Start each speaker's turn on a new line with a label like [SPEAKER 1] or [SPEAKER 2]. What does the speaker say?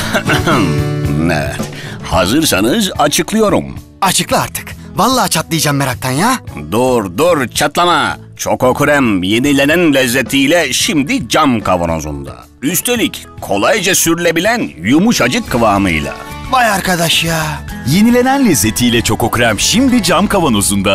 [SPEAKER 1] Evet. Hazırsanız açıklıyorum.
[SPEAKER 2] Açıkla artık. Vallahi çatlayacağım meraktan ya.
[SPEAKER 1] Dur çatlama. Çoko krem yenilenen lezzetiyle şimdi cam kavanozunda. Üstelik kolayca sürülebilen yumuşacık kıvamıyla.
[SPEAKER 2] Vay arkadaş ya.
[SPEAKER 3] Yenilenen lezzetiyle Çoko Krem şimdi cam kavanozunda.